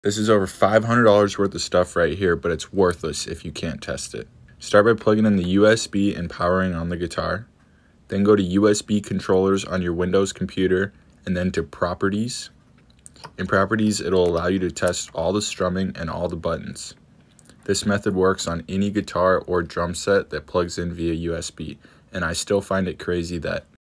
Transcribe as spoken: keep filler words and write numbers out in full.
This is over five hundred dollars worth of stuff right here, but it's worthless if you can't test it. Start by plugging in the U S B and powering on the guitar. Then go to U S B controllers on your Windows computer and then to Properties. In Properties, it'll allow you to test all the strumming and all the buttons. This method works on any guitar or drum set that plugs in via U S B, and I still find it crazy that